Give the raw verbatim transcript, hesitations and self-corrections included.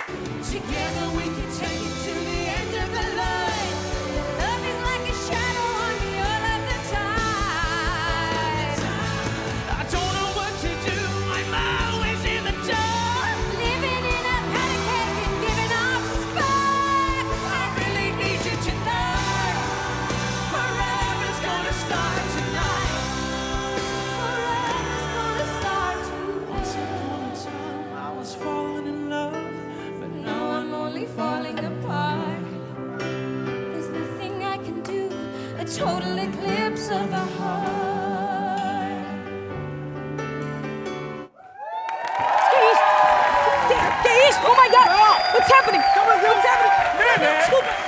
Together we can take it to the end of the line. Love is like a shadow on me all of the time. I don't know what to do, I'm always in the dark. Living in a panic cave and giving off spark. I really need you tonight. Forever's gonna start tonight. Forever's gonna start tonight. Once upon a time I was falling in love, but now I'm only falling apart. There's nothing I can do, a total eclipse of the heart. Gaze! Oh my God! What's happening? What's happening? Man, man.